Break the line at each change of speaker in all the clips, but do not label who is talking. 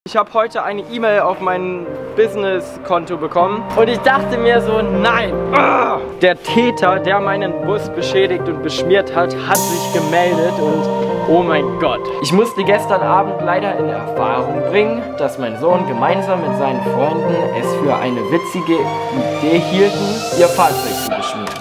Ich habe heute eine E-Mail auf mein Business-Konto bekommen und ich dachte mir so, nein! Der Täter, der meinen Bus beschädigt und beschmiert hat, hat sich gemeldet und oh mein Gott. Ich musste gestern Abend leider in Erfahrung bringen, dass mein Sohn gemeinsam mit seinen Freunden es für eine witzige Idee hielten, ihr Fahrzeug zu beschmieren.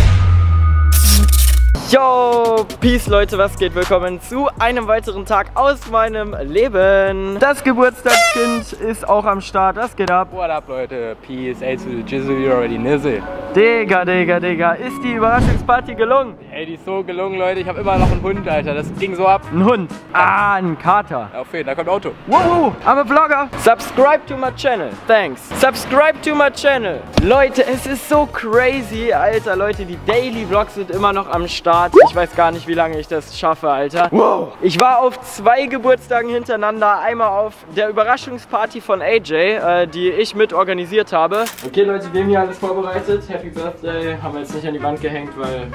Yo, Peace Leute, was geht? Willkommen zu einem weiteren Tag aus meinem Leben. Das Geburtstagskind ist auch am Start, was geht ab?
What up Leute, Peace, A to the Jizzle, you already nizzle.
Digga, ist die Überraschungsparty gelungen?
Ey, die ist so gelungen Leute, ich habe immer noch einen Hund, Alter, das ging so ab.
Ein Hund? Ah, ein Kater.
Auf jeden, da kommt Auto.
Wow, I'm a Vlogger. Subscribe to my channel, thanks. Subscribe to my channel. Leute, es ist so crazy, Alter, Leute, die Daily Vlogs sind immer noch am Start. Ich weiß gar nicht, wie lange ich das schaffe, Alter. Wow. Ich war auf 2 Geburtstagen hintereinander. Einmal auf der Überraschungsparty von AJ, die ich mit organisiert habe. Okay, Leute, wir haben hier alles vorbereitet. Happy Birthday. Haben wir jetzt nicht an die Wand gehängt, weil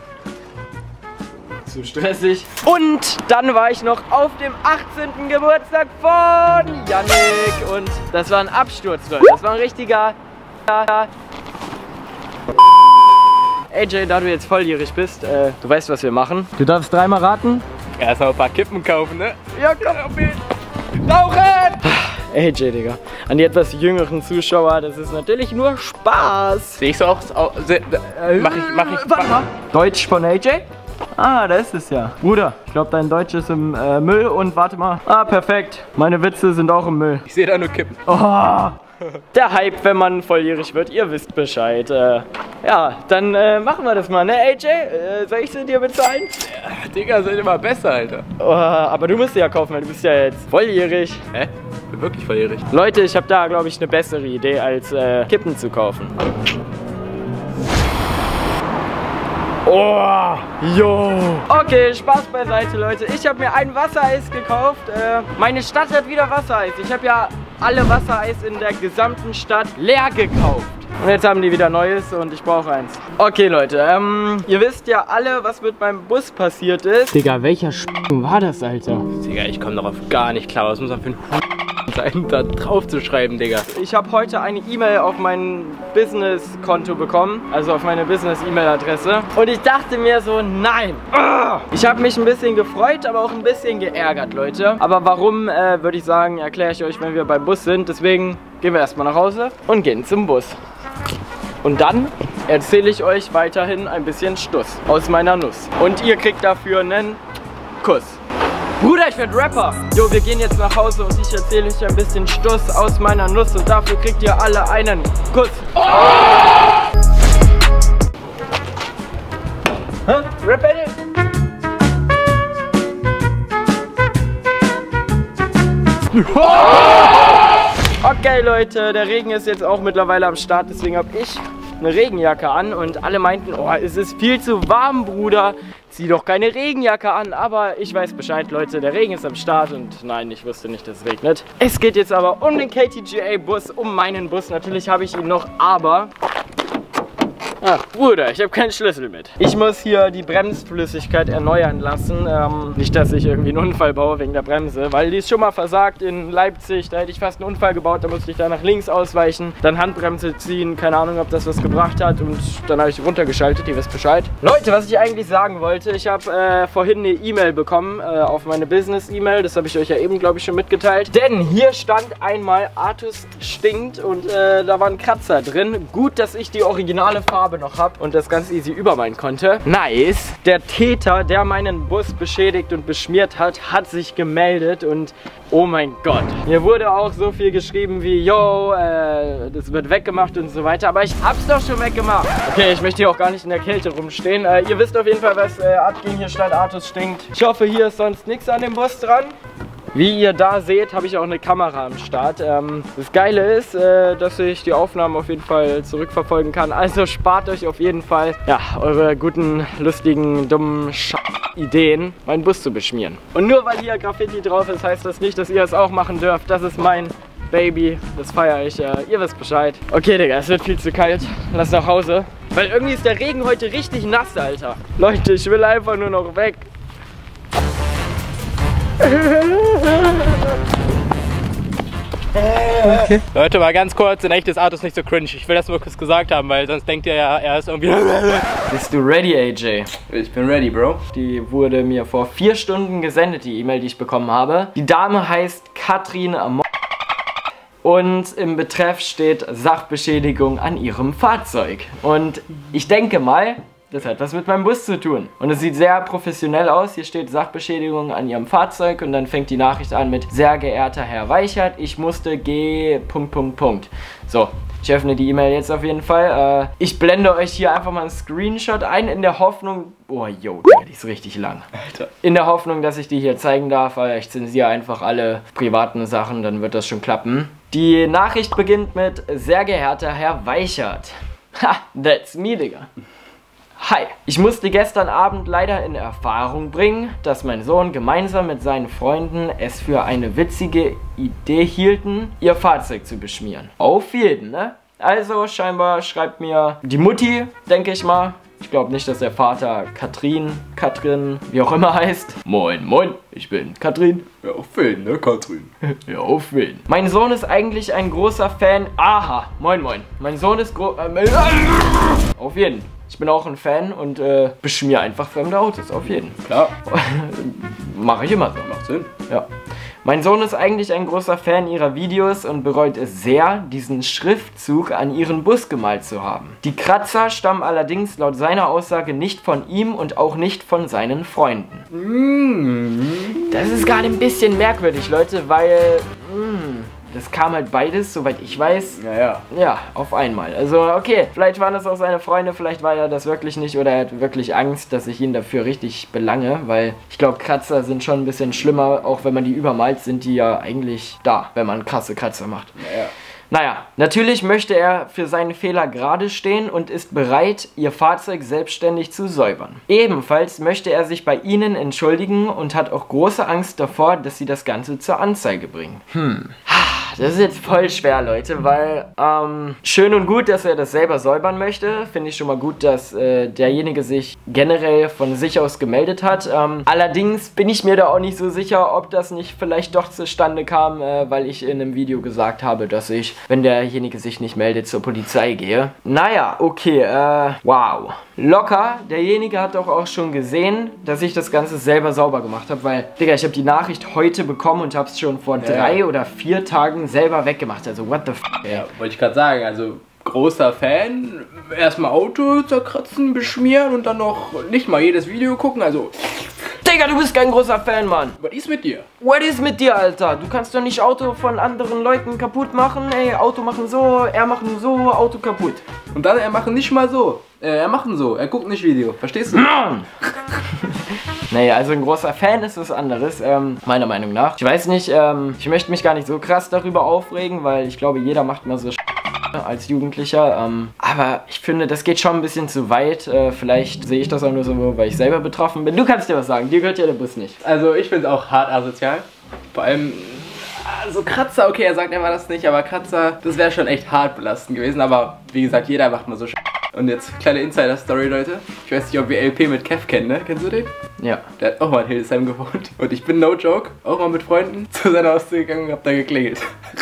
zu stressig. Und dann war ich noch auf dem 18. Geburtstag von Yannick. Und das war ein Absturz, Leute. Das war ein richtiger... AJ, da du jetzt volljährig bist, du weißt, was wir machen. Du darfst 3-mal raten.
Erstmal ein paar Kippen kaufen, ne?
Ja, komm. Rauchen! AJ, Digga. An die etwas jüngeren Zuschauer, das ist natürlich nur Spaß.
Sehe ich so auch? Mach ich.
Warte mal. Deutsch von AJ? Ah, da ist es ja. Bruder, ich glaube, dein Deutsch ist im Müll und warte mal. Ah, perfekt. Meine Witze sind auch im Müll.
Ich sehe da nur Kippen.
Oh. Der Hype, wenn man volljährig wird, ihr wisst Bescheid. Ja, dann machen wir das mal, ne AJ? Soll ich sie dir bezahlen?
Ja, Digga, sind immer besser, Alter.
Oh, aber du musst sie ja kaufen, weil du bist ja jetzt volljährig.
Hä? Ich bin wirklich volljährig.
Leute, ich habe da, glaube ich, eine bessere Idee, als Kippen zu kaufen. Oh, jo. Okay, Spaß beiseite, Leute. Ich habe mir ein Wassereis gekauft. Meine Stadt hat wieder Wassereis. Ich habe ja alle Wassereis in der gesamten Stadt leer gekauft. Und jetzt haben die wieder Neues und ich brauche eins. Okay, Leute, ihr wisst ja alle, was mit meinem Bus passiert ist. Digga, welcher war das, Alter?
Digga, ich komme darauf gar nicht klar. Was muss man für ein sein, da drauf zu schreiben, Digga?
Ich habe heute eine E-Mail auf mein Business-Konto bekommen, also auf meine Business-E-Mail-Adresse. Und ich dachte mir so, nein! Ich habe mich ein bisschen gefreut, aber auch ein bisschen geärgert, Leute. Aber warum, würde ich sagen, erkläre ich euch, wenn wir beim Bus sind. Deswegen gehen wir erstmal nach Hause und gehen zum Bus. Und dann erzähle ich euch weiterhin ein bisschen Stuss aus meiner Nuss. Und ihr kriegt dafür einen Kuss. Bruder, ich werde Rapper. Jo, wir gehen jetzt nach Hause und ich erzähle euch ein bisschen Stuss aus meiner Nuss. Und dafür kriegt ihr alle einen Kuss. Oh! Hä? Rap Battle? Okay, Leute, der Regen ist jetzt auch mittlerweile am Start. Deswegen habe ich eine Regenjacke an und alle meinten, oh, es ist viel zu warm, Bruder, zieh doch keine Regenjacke an. Aber ich weiß Bescheid, Leute, der Regen ist am Start und nein, ich wusste nicht, dass es regnet. Es geht jetzt aber um den KTGA-Bus, um meinen Bus. Natürlich habe ich ihn noch, aber... Ach, Bruder, ich habe keinen Schlüssel mit. Ich muss hier die Bremsflüssigkeit erneuern lassen. Nicht, dass ich irgendwie einen Unfall baue wegen der Bremse, weil die ist schon mal versagt in Leipzig. Da hätte ich fast einen Unfall gebaut, da musste ich da nach links ausweichen, dann Handbremse ziehen, keine Ahnung, ob das was gebracht hat und dann habe ich runtergeschaltet, ihr wisst Bescheid. Leute, was ich eigentlich sagen wollte, ich habe vorhin eine E-Mail bekommen auf meine Business-E-Mail, das habe ich euch ja eben, glaube ich, schon mitgeteilt. Denn hier stand einmal, Artus stinkt und da war ein Kratzer drin. Gut, dass ich die originale Farbe noch habe und das ganz easy übermalen konnte. Nice. Der Täter, der meinen Bus beschädigt und beschmiert hat, hat sich gemeldet und oh mein Gott. Mir wurde auch so viel geschrieben wie, yo, das wird weggemacht und so weiter, aber ich hab's doch schon weggemacht. Okay, ich möchte hier auch gar nicht in der Kälte rumstehen. Ihr wisst auf jeden Fall, was abging. Hier stand, Artus stinkt. Ich hoffe, hier ist sonst nichts an dem Bus dran. Wie ihr da seht, habe ich auch eine Kamera am Start. Das Geile ist, dass ich die Aufnahmen auf jeden Fall zurückverfolgen kann. Also spart euch auf jeden Fall ja, eure guten, lustigen, dummen Ideen, meinen Bus zu beschmieren. Und nur weil hier Graffiti drauf ist, heißt das nicht, dass ihr es auch machen dürft. Das ist mein Baby, das feiere ich. Ihr wisst Bescheid. Okay, Digga, es wird viel zu kalt. Lass nach Hause. Weil irgendwie ist der Regen heute richtig nass, Alter. Leute, ich will einfach nur noch weg.
Okay. Leute, mal ganz kurz, in echt ist Artus nicht so cringe. Ich will das nur kurz gesagt haben, weil sonst denkt ihr ja, er ist irgendwie...
Bist du ready, AJ?
Ich bin ready, Bro.
Die wurde mir vor 4 Stunden gesendet, die E-Mail, die ich bekommen habe. Die Dame heißt Katrin und im Betreff steht Sachbeschädigung an ihrem Fahrzeug. Und ich denke mal, das hat was mit meinem Bus zu tun. Und es sieht sehr professionell aus. Hier steht Sachbeschädigung an ihrem Fahrzeug und dann fängt die Nachricht an mit sehr geehrter Herr Weichert, ich musste G... So, ich öffne die E-Mail jetzt auf jeden Fall. Ich blende euch hier einfach mal einen Screenshot ein in der Hoffnung... Oh, yo, die ist richtig lang.
Alter.
In der Hoffnung, dass ich die hier zeigen darf, weil ich zensiere einfach alle privaten Sachen, dann wird das schon klappen. Die Nachricht beginnt mit sehr geehrter Herr Weichert. Ha, that's me, Digga. Hi, ich musste gestern Abend leider in Erfahrung bringen, dass mein Sohn gemeinsam mit seinen Freunden es für eine witzige Idee hielten, ihr Fahrzeug zu beschmieren. Auf jeden, ne? Also scheinbar schreibt mir die Mutti, denke ich mal. Ich glaube nicht, dass der Vater Katrin, wie auch immer heißt. Moin, moin, ich bin Katrin.
Ja, auf wen, ne, Katrin?
Ja, auf wen? Mein Sohn ist eigentlich ein großer Fan. Aha, moin, moin. Mein Sohn ist auf jeden. Ich bin auch ein Fan und beschmier einfach fremde Autos, auf jeden.
Klar.
Mache ich immer so.
Macht Sinn.
Ja. Mein Sohn ist eigentlich ein großer Fan ihrer Videos und bereut es sehr, diesen Schriftzug an ihren Bus gemalt zu haben. Die Kratzer stammen allerdings laut seiner Aussage nicht von ihm und auch nicht von seinen Freunden. Das ist gerade ein bisschen merkwürdig, Leute, weil... das kam halt beides, soweit ich weiß. Ja, auf einmal. Also, okay, vielleicht waren das auch seine Freunde, vielleicht war er das wirklich nicht oder er hat wirklich Angst, dass ich ihn dafür richtig belange, weil ich glaube, Kratzer sind schon ein bisschen schlimmer, auch wenn man die übermalt, sind die ja eigentlich da, wenn man krasse Kratzer macht. Naja, natürlich möchte er für seine Fehler gerade stehen und ist bereit, ihr Fahrzeug selbstständig zu säubern. Ebenfalls möchte er sich bei Ihnen entschuldigen und hat auch große Angst davor, dass Sie das Ganze zur Anzeige bringen. Das ist jetzt voll schwer, Leute, weil schön und gut, dass er das selber säubern möchte. Finde ich schon mal gut, dass derjenige sich generell von sich aus gemeldet hat. Allerdings bin ich mir da auch nicht so sicher, ob das nicht vielleicht doch zustande kam, weil ich in einem Video gesagt habe, dass ich, wenn derjenige sich nicht meldet, zur Polizei gehe. Naja, okay, wow. Locker, derjenige hat doch auch schon gesehen, dass ich das Ganze selber sauber gemacht habe, weil, Digga, ich habe die Nachricht heute bekommen und habe es schon vor 3 oder 4 Tagen selber weggemacht. Also, what the f***.
Ja, wollte ich gerade sagen, also großer Fan, erstmal Auto zerkratzen, beschmieren und dann noch nicht mal jedes Video gucken, also...
Digga, du bist kein großer Fan, Mann.
Was ist mit dir?
What is mit dir, Alter? Du kannst doch nicht Auto von anderen Leuten kaputt machen. Ey, Auto machen so, er machen so, Auto kaputt.
Und dann, er machen nicht mal so. Er machen so, er guckt nicht Video. Verstehst du?
Naja, also ein großer Fan ist was anderes, meiner Meinung nach. Ich weiß nicht, ich möchte mich gar nicht so krass darüber aufregen, weil ich glaube, jeder macht mal so als Jugendlicher. Aber ich finde, das geht schon ein bisschen zu weit. Vielleicht sehe ich das auch nur so, weil ich selber betroffen bin. Du kannst dir was sagen, dir gehört ja der Bus nicht.
Also ich finde es auch hart asozial. Vor allem so Kratzer, okay, er sagt, er war das nicht, aber Kratzer, das wäre schon echt hart belastend gewesen. Aber wie gesagt, jeder macht mal so Und jetzt kleine Insider-Story, Leute. Ich weiß nicht, ob ihr LP mit Kev kennt, ne? Kennst du den?
Ja.
Der hat auch mal in Hildesheim gewohnt. Und ich bin, no joke, auch mal mit Freunden zu seiner Haustür gegangen und hab da geklingelt.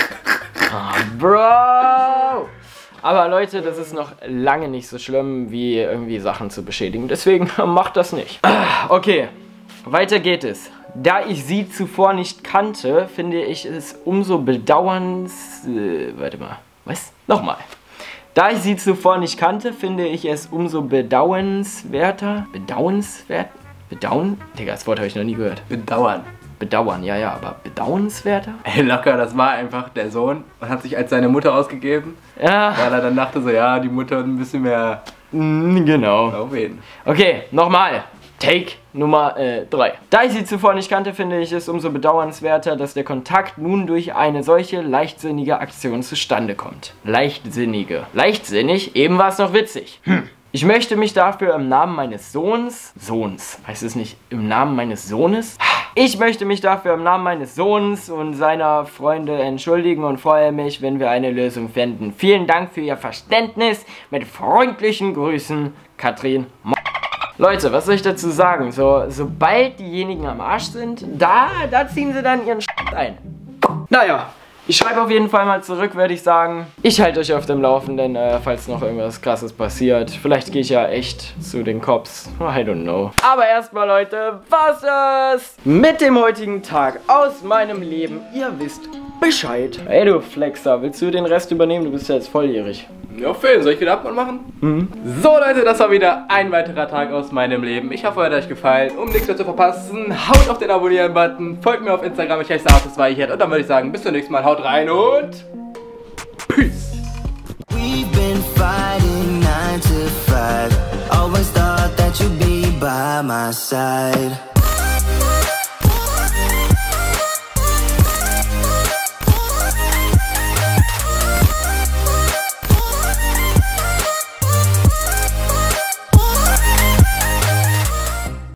Bro! Aber Leute, das ist noch lange nicht so schlimm, wie irgendwie Sachen zu beschädigen. Deswegen macht das nicht. Okay, weiter geht es. Da ich sie zuvor nicht kannte, finde ich es umso warte mal. Was? Nochmal. Da ich sie zuvor nicht kannte, finde ich es umso bedauernswerter. Digga, das Wort habe ich noch nie gehört. Bedauern, ja, aber bedauernswerter?
Ey, locker, das war einfach der Sohn und hat sich als seine Mutter ausgegeben.
Ja.
Weil er dann dachte so, ja, die Mutter hat ein bisschen mehr...
Genau.
Auf jeden.
Okay, nochmal. Take Nummer 3. Da ich sie zuvor nicht kannte, finde ich es umso bedauernswerter, dass der Kontakt nun durch eine solche leichtsinnige Aktion zustande kommt. Leichtsinnig, eben war es noch witzig. Ich möchte mich dafür im Namen meines Sohns, heißt es nicht im Namen meines Sohnes? Ich möchte mich dafür im Namen meines Sohns und seiner Freunde entschuldigen und freue mich, wenn wir eine Lösung finden. Vielen Dank für Ihr Verständnis. Mit freundlichen Grüßen, Katrin. Leute, was soll ich dazu sagen? Sobald diejenigen am Arsch sind, da ziehen sie dann ihren ein. Naja, Ich schreibe auf jeden Fall mal zurück, würde ich sagen. Ich halte euch auf dem Laufenden, falls noch irgendwas Krasses passiert. Vielleicht gehe ich ja echt zu den Cops. I don't know. Aber erstmal, Leute, was das mit dem heutigen Tag aus meinem Leben. Ihr wisst Bescheid. Ey, du Flexer, willst du den Rest übernehmen? Du bist ja jetzt volljährig.
Ja, Phil, soll ich wieder Abmord machen? So, Leute, das war wieder ein weiterer Tag aus meinem Leben. Ich hoffe, euch hat gefallen. Um nichts mehr zu verpassen, haut auf den Abonnieren-Button, folgt mir auf Instagram, ich heiße Artis2. Und dann würde ich sagen, bis zum nächsten Mal, haut rein und Peace.
We've been fighting 9 to 5. Always thought that you'd be by my side.